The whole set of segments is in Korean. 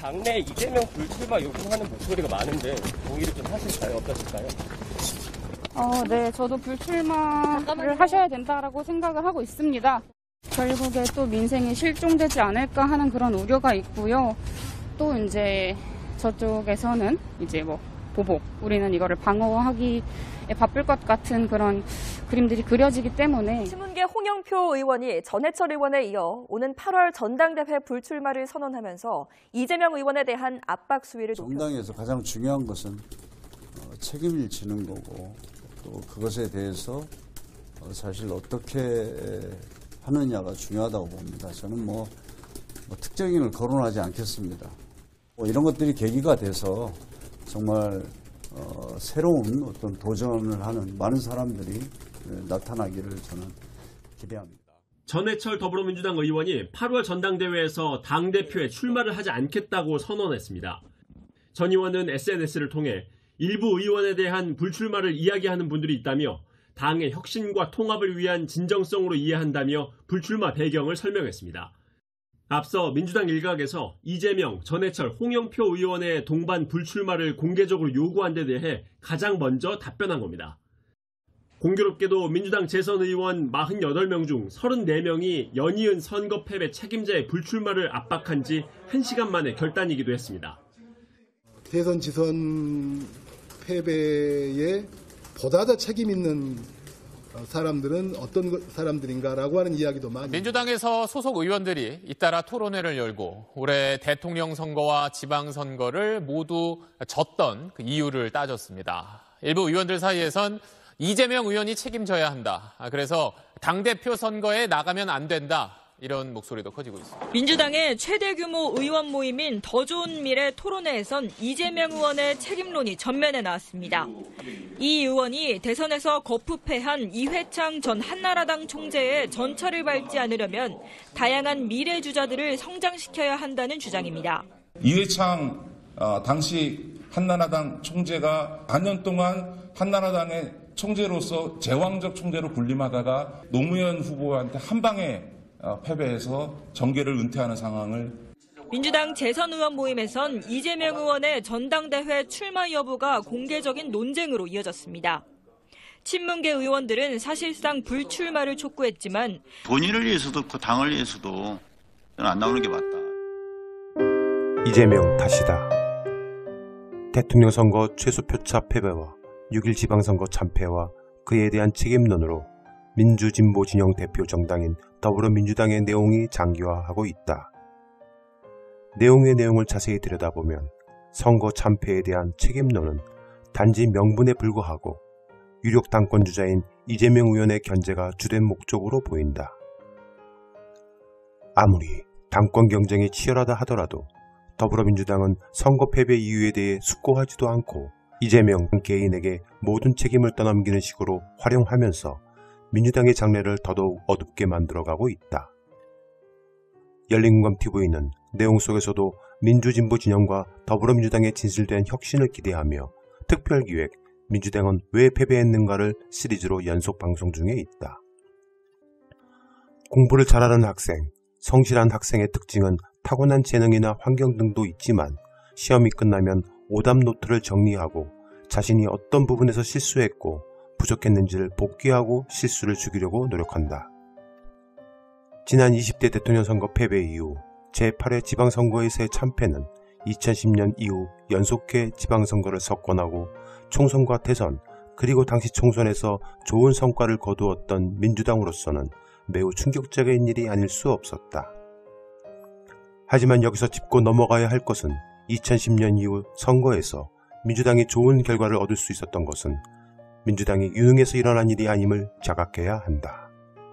당내 이재명 불출마 요구하는 목소리가 많은데 동의를 좀 하실까요? 어떠실까요? 네, 저도 불출마를 하셔야 된다라고 생각을 하고 있습니다. 결국에 또 민생이 실종되지 않을까 하는 그런 우려가 있고요. 또 이제 저쪽에서는 이제 보복, 우리는 이거를 방어하기에 바쁠 것 같은 그런 그림들이 그려지기 때문에. 친문계 홍영표 의원이 전해철 의원에 이어 오는 8월 전당대회 불출마를 선언하면서 이재명 의원에 대한 압박 수위를 높였습니다. 정당에서 가장 중요한 것은 책임을 지는 거고 또 그것에 대해서 사실 어떻게 하느냐가 중요하다고 봅니다. 저는 특정인을 거론하지 않겠습니다. 이런 것들이 계기가 돼서 정말 새로운 어떤 도전을 하는 많은 사람들이 나타나기를 저는 기대합니다. 전해철 더불어민주당 의원이 8월 전당대회에서 당대표에 출마를 하지 않겠다고 선언했습니다. 전 의원은 SNS를 통해 일부 의원에 대한 불출마를 이야기하는 분들이 있다며 당의 혁신과 통합을 위한 진정성으로 이해한다며 불출마 배경을 설명했습니다. 앞서 민주당 일각에서 이재명, 전해철, 홍영표 의원의 동반 불출마를 공개적으로 요구한 데 대해 가장 먼저 답변한 겁니다. 공교롭게도 민주당 재선 의원 48명 중 34명이 연이은 선거 패배 책임자의 불출마를 압박한 지 1시간 만에 결단이기도 했습니다. 대선 지선 패배에 보다 더 책임 있는 사람들은 어떤 사람들인가라고 하는 이야기도 많이. 민주당에서 소속 의원들이 잇따라 토론회를 열고 올해 대통령 선거와 지방선거를 모두 졌던 그 이유를 따졌습니다. 일부 의원들 사이에선 이재명 의원이 책임져야 한다. 그래서 당대표 선거에 나가면 안 된다. 이런 목소리도 커지고 있습니다. 민주당의 최대 규모 의원 모임인 더 좋은 미래 토론회에선 이재명 의원의 책임론이 전면에 나왔습니다. 이 의원이 대선에서 거푸패한 이회창 전 한나라당 총재의 전철을 밟지 않으려면 다양한 미래 주자들을 성장시켜야 한다는 주장입니다. 이회창 당시 한나라당 총재가 4년 동안 한나라당의 총재로서 제왕적 총재로 군림하다가 노무현 후보한테 한 방에 패배해서 정계를 은퇴하는 상황을. 민주당 재선 의원 모임에선 이재명 의원의 전당대회 출마 여부가 공개적인 논쟁으로 이어졌습니다. 친문계 의원들은 사실상 불출마를 촉구했지만 본인을 위해서도 그 당을 위해서도 안 나오는 게 맞다. 이재명 탓이다. 대통령 선거 최소표차 패배와 6.1 지방선거 참패와 그에 대한 책임론으로 민주진보 진영 대표 정당인 더불어민주당의 내용이 장기화하고 있다. 내용을 자세히 들여다보면 선거 참패에 대한 책임론은 단지 명분에 불과하고 유력 당권 주자인 이재명 의원의 견제가 주된 목적으로 보인다. 아무리 당권 경쟁이 치열하다 하더라도 더불어민주당은 선거 패배 이유에 대해 숙고하지도 않고 이재명 개인에게 모든 책임을 떠넘기는 식으로 활용하면서 민주당의 장래를 더더욱 어둡게 만들어가고 있다. 열린공감TV는 내용 속에서도 민주진보 진영과 더불어민주당의 진실된 혁신을 기대하며 특별기획 민주당은 왜 패배했는가를 시리즈로 연속 방송 중에 있다. 공부를 잘하는 학생, 성실한 학생의 특징은 타고난 재능이나 환경 등도 있지만 시험이 끝나면 오답 노트를 정리하고 자신이 어떤 부분에서 실수했고 부족했는지를 복귀하고 실수를 죽이려고 노력한다. 지난 20대 대통령 선거 패배 이후 제8회 지방선거에서의 참패는 2010년 이후 연속해 지방선거를 석권하고 총선과 대선 그리고 당시 총선에서 좋은 성과를 거두었던 민주당으로서는 매우 충격적인 일이 아닐 수 없었다. 하지만 여기서 짚고 넘어가야 할 것은 2010년 이후 선거에서 민주당이 좋은 결과를 얻을 수 있었던 것은 민주당이 유능해서 일어난 일이 아님을 자각해야 한다.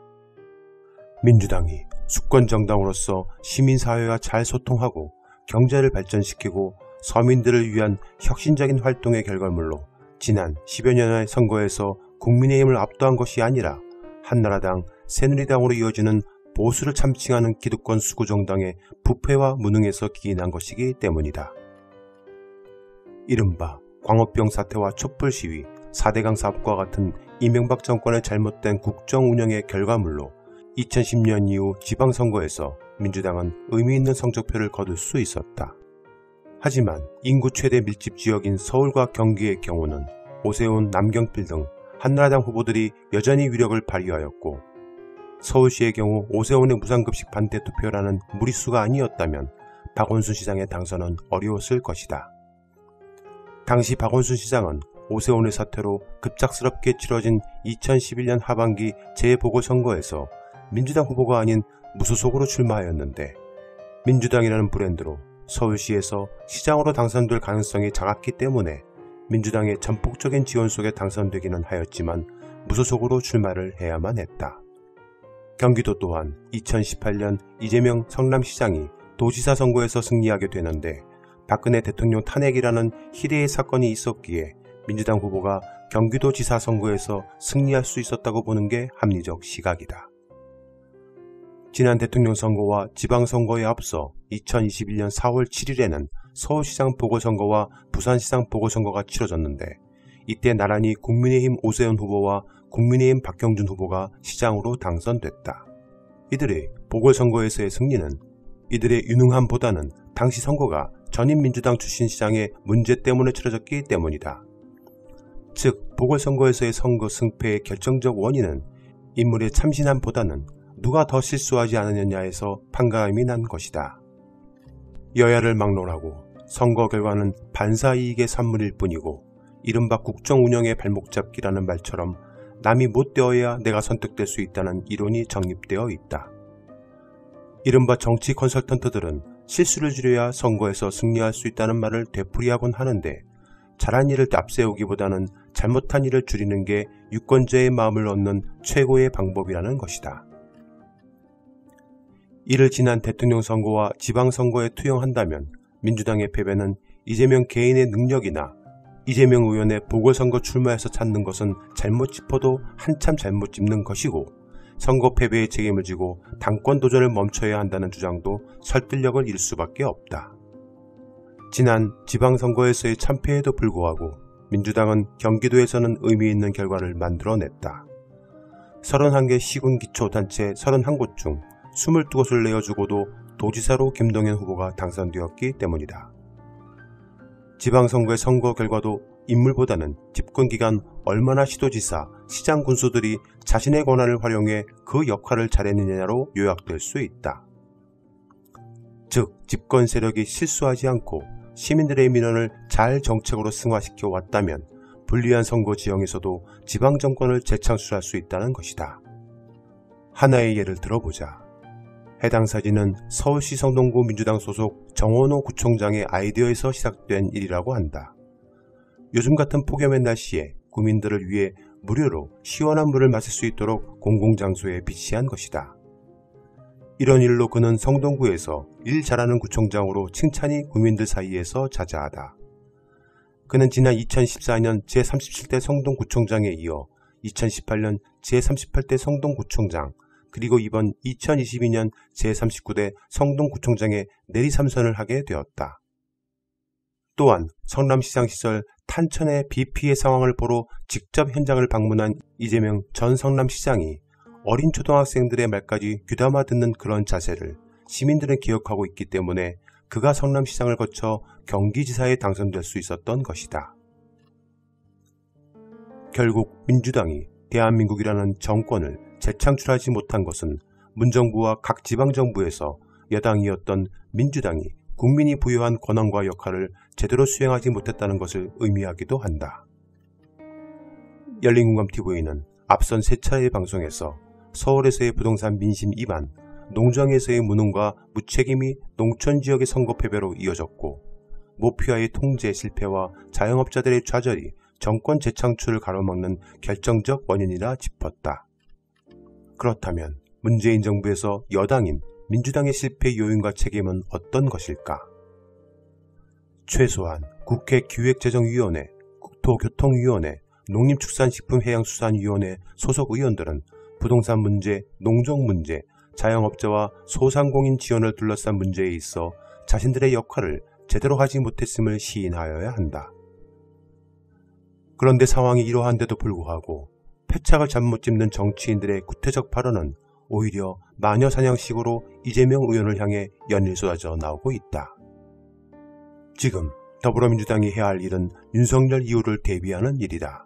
민주당이 수권정당으로서 시민사회와 잘 소통하고 경제를 발전시키고 서민들을 위한 혁신적인 활동의 결과물로 지난 10여 년의 선거에서 국민의힘을 압도한 것이 아니라 한나라당, 새누리당으로 이어지는 보수를 참칭하는 기득권 수구정당의 부패와 무능에서 기인한 것이기 때문이다. 이른바 광우병 사태와 촛불 시위, 4대강 사업과 같은 이명박 정권의 잘못된 국정 운영의 결과물로 2010년 이후 지방선거에서 민주당은 의미 있는 성적표를 거둘 수 있었다. 하지만 인구 최대 밀집 지역인 서울과 경기의 경우는 오세훈, 남경필 등 한나라당 후보들이 여전히 위력을 발휘하였고, 서울시의 경우 오세훈의 무상급식 반대 투표라는 무리수가 아니었다면 박원순 시장의 당선은 어려웠을 것이다. 당시 박원순 시장은 오세훈의 사퇴로 급작스럽게 치러진 2011년 하반기 재보궐선거에서 민주당 후보가 아닌 무소속으로 출마하였는데, 민주당이라는 브랜드로 서울시에서 시장으로 당선될 가능성이 작았기 때문에 민주당의 전폭적인 지원 속에 당선되기는 하였지만 무소속으로 출마를 해야만 했다. 경기도 또한 2018년 이재명 성남시장이 도지사 선거에서 승리하게 되는데, 박근혜 대통령 탄핵이라는 희대의 사건이 있었기에 민주당 후보가 경기도지사 선거에서 승리할 수 있었다고 보는 게 합리적 시각이다. 지난 대통령 선거와 지방선거에 앞서 2021년 4월 7일에는 서울시장 보궐선거와 부산시장 보궐선거가 치러졌는데, 이때 나란히 국민의힘 오세훈 후보와 국민의힘 박형준 후보가 시장으로 당선됐다. 이들의 보궐선거에서의 승리는 이들의 유능함보다는 당시 선거가 전임 민주당 출신 시장의 문제 때문에 치러졌기 때문이다. 즉, 보궐선거에서의 선거 승패의 결정적 원인은 인물의 참신함보다는 누가 더 실수하지 않느냐에서 판가름이 난 것이다. 여야를 막론하고 선거 결과는 반사이익의 산물일 뿐이고, 이른바 국정 운영의 발목 잡기라는 말처럼 남이 못되어야 내가 선택될 수 있다는 이론이 정립되어 있다. 이른바 정치 컨설턴트들은 실수를 줄여야 선거에서 승리할 수 있다는 말을 되풀이하곤 하는데, 잘한 일을 앞세우기보다는 잘못한 일을 줄이는 게 유권자의 마음을 얻는 최고의 방법이라는 것이다. 이를 지난 대통령 선거와 지방선거에 투영한다면 민주당의 패배는 이재명 개인의 능력이나 이재명 의원의 보궐선거 출마에서 찾는 것은 잘못 짚어도 한참 잘못 짚는 것이고, 선거 패배의 책임을 지고 당권 도전을 멈춰야 한다는 주장도 설득력을 잃을 수밖에 없다. 지난 지방선거에서의 참패에도 불구하고 민주당은 경기도에서는 의미 있는 결과를 만들어냈다. 31개 시군기초단체 31곳 중 22곳을 내어주고도 도지사로 김동연 후보가 당선되었기 때문이다. 지방선거의 선거 결과도 인물보다는 집권기간 얼마나 시도지사, 시장 군수들이 자신의 권한을 활용해 그 역할을 잘했느냐로 요약될 수 있다. 즉, 집권 세력이 실수하지 않고 시민들의 민원을 잘 정책으로 승화시켜 왔다면 불리한 선거 지형에서도 지방정권을 재창출할 수 있다는 것이다. 하나의 예를 들어보자. 해당 사진은 서울시 성동구 민주당 소속 정원호 구청장의 아이디어에서 시작된 일이라고 한다. 요즘 같은 폭염의 날씨에 구민들을 위해 무료로 시원한 물을 마실 수 있도록 공공장소에 비치한 것이다. 이런 일로 그는 성동구에서 일 잘하는 구청장으로 칭찬이 구민들 사이에서 자자하다. 그는 지난 2014년 제37대 성동구청장에 이어 2018년 제38대 성동구청장, 그리고 이번 2022년 제39대 성동구청장에 내리삼선을 하게 되었다. 또한 성남시장 시절 탄천의 비 피해 상황을 보러 직접 현장을 방문한 이재명 전 성남시장이 어린 초등학생들의 말까지 귀담아 듣는 그런 자세를 시민들은 기억하고 있기 때문에 그가 성남시장을 거쳐 경기지사에 당선될 수 있었던 것이다. 결국 민주당이 대한민국이라는 정권을 재창출하지 못한 것은 문정부와 각 지방정부에서 여당이었던 민주당이 국민이 부여한 권한과 역할을 제대로 수행하지 못했다는 것을 의미하기도 한다. 열린공감TV는 앞선 3차례의 방송에서 서울에서의 부동산 민심 위반, 농정에서의 무능과 무책임이 농촌지역의 선거 패배로 이어졌고, 모피아의 통제 실패와 자영업자들의 좌절이 정권 재창출을 가로막는 결정적 원인이라 짚었다. 그렇다면 문재인 정부에서 여당인 민주당의 실패 요인과 책임은 어떤 것일까? 최소한 국회 기획재정위원회, 국토교통위원회, 농림축산식품해양수산위원회 소속 의원들은 부동산 문제, 농정 문제, 자영업자와 소상공인 지원을 둘러싼 문제에 있어 자신들의 역할을 제대로 하지 못했음을 시인하여야 한다. 그런데 상황이 이러한데도 불구하고 패착을 잘못 짚는 정치인들의 구태적 발언은 오히려 마녀사냥식으로 이재명 의원을 향해 연일 쏟아져 나오고 있다. 지금 더불어민주당이 해야 할 일은 윤석열 이후를 대비하는 일이다.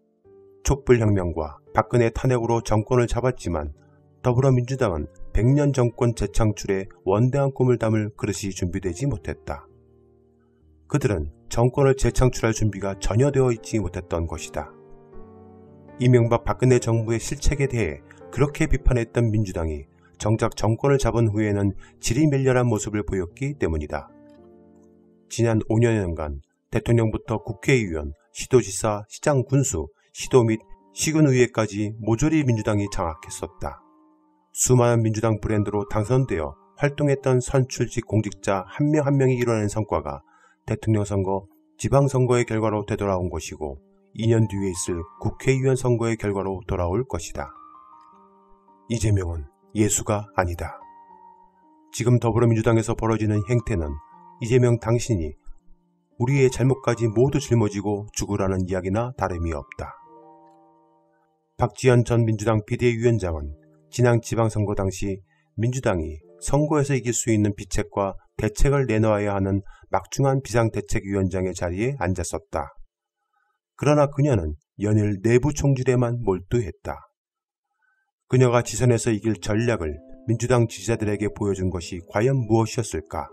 촛불혁명과 박근혜 탄핵으로 정권을 잡았지만 더불어민주당은 100년 정권 재창출에 원대한 꿈을 담을 그릇이 준비되지 못했다. 그들은 정권을 재창출할 준비가 전혀 되어 있지 못했던 것이다. 이명박 박근혜 정부의 실책에 대해 그렇게 비판했던 민주당이 정작 정권을 잡은 후에는 질이 멸렬한 모습을 보였기 때문이다. 지난 5년간 대통령부터 국회의원, 시도지사, 시장 군수, 시도 및 시군의회까지 모조리 민주당이 장악했었다. 수많은 민주당 브랜드로 당선되어 활동했던 선출직 공직자 한 명 한 명이 이뤄낸 성과가 대통령 선거, 지방선거의 결과로 되돌아온 것이고 2년 뒤에 있을 국회의원 선거의 결과로 돌아올 것이다. 이재명은 예수가 아니다. 지금 더불어민주당에서 벌어지는 행태는 이재명 당신이 우리의 잘못까지 모두 짊어지고 죽으라는 이야기나 다름이 없다. 박지원 전 민주당 비대위원장은 지난 지방선거 당시 민주당이 선거에서 이길 수 있는 비책과 대책을 내놓아야 하는 막중한 비상대책위원장의 자리에 앉았었다. 그러나 그녀는 연일 내부 총질에만 몰두했다. 그녀가 지선에서 이길 전략을 민주당 지지자들에게 보여준 것이 과연 무엇이었을까?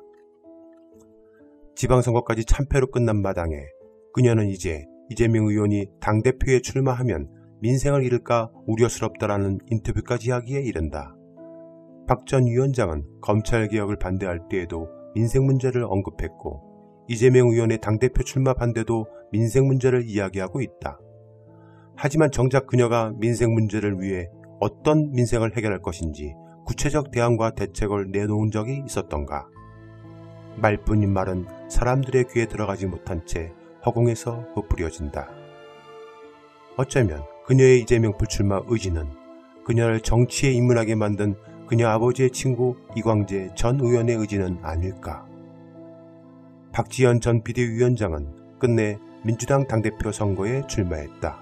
지방선거까지 참패로 끝난 마당에 그녀는 이제 이재명 의원이 당대표에 출마하면 민생을 잃을까 우려스럽다라는 인터뷰까지 하기에 이른다. 박 전 위원장은 검찰개혁을 반대할 때에도 민생 문제를 언급했고 이재명 의원의 당대표 출마 반대도 민생 문제를 이야기하고 있다. 하지만 정작 그녀가 민생 문제를 위해 어떤 민생을 해결할 것인지 구체적 대안과 대책을 내놓은 적이 있었던가? 말뿐인 말은 사람들의 귀에 들어가지 못한 채 허공에서 흩뿌려진다. 어쩌면 그녀의 이재명 불출마 의지는 그녀를 정치에 입문하게 만든 그녀 아버지의 친구 이광재 전 의원의 의지는 아닐까. 박지원 전 비대위원장은 끝내 민주당 당대표 선거에 출마했다.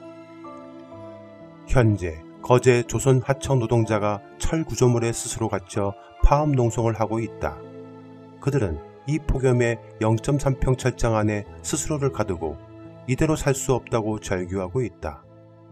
현재 거제 조선 하청 노동자가 철 구조물에 스스로 갇혀 파업 농성을 하고 있다. 그들은 이 폭염에 0.3평 철장 안에 스스로를 가두고 이대로 살 수 없다고 절규하고 있다.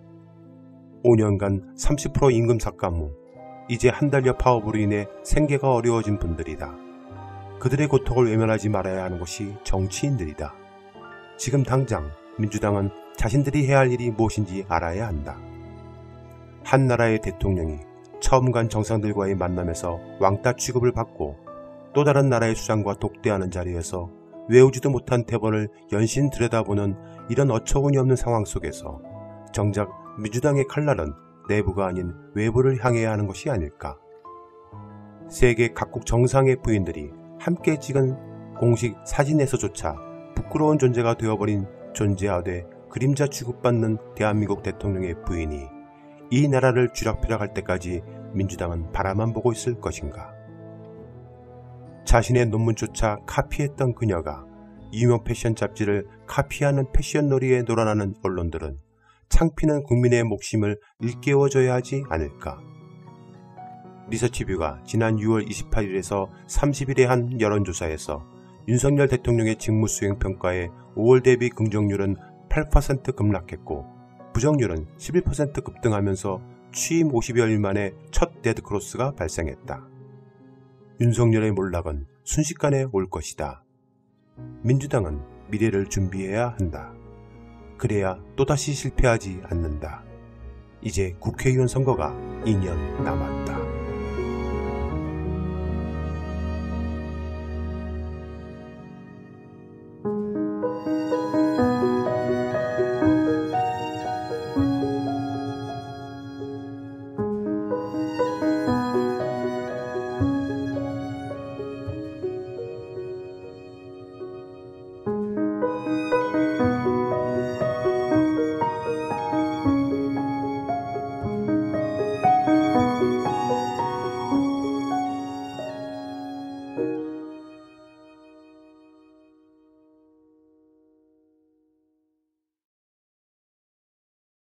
5년간 30% 임금 삭감 후 이제 한 달여 파업으로 인해 생계가 어려워진 분들이다. 그들의 고통을 외면하지 말아야 하는 것이 정치인들이다. 지금 당장 민주당은 자신들이 해야 할 일이 무엇인지 알아야 한다. 한 나라의 대통령이 처음 간 정상들과의 만남에서 왕따 취급을 받고 또 다른 나라의 수장과 독대하는 자리에서 외우지도 못한 대본을 연신 들여다보는 이런 어처구니 없는 상황 속에서 정작 민주당의 칼날은 내부가 아닌 외부를 향해야 하는 것이 아닐까. 세계 각국 정상의 부인들이 함께 찍은 공식 사진에서조차 부끄러운 존재가 되어버린 존재하되 그림자 취급받는 대한민국 대통령의 부인이 이 나라를 쥐락펴락할 때까지 민주당은 바라만 보고 있을 것인가. 자신의 논문조차 카피했던 그녀가 유명 패션 잡지를 카피하는 패션놀이에 놀아나는 언론들은 창피는 국민의 목심을 일깨워줘야 하지 않을까. 리서치뷰가 지난 6월 28일에서 30일에 한 여론조사에서 윤석열 대통령의 직무수행 평가에 5월 대비 긍정률은 8% 급락했고 부정률은 11% 급등하면서 취임 50여일 만에 첫 데드크로스가 발생했다. 윤석열의 몰락은 순식간에 올 것이다. 민주당은 미래를 준비해야 한다. 그래야 또다시 실패하지 않는다. 이제 국회의원 선거가 2년 남았다.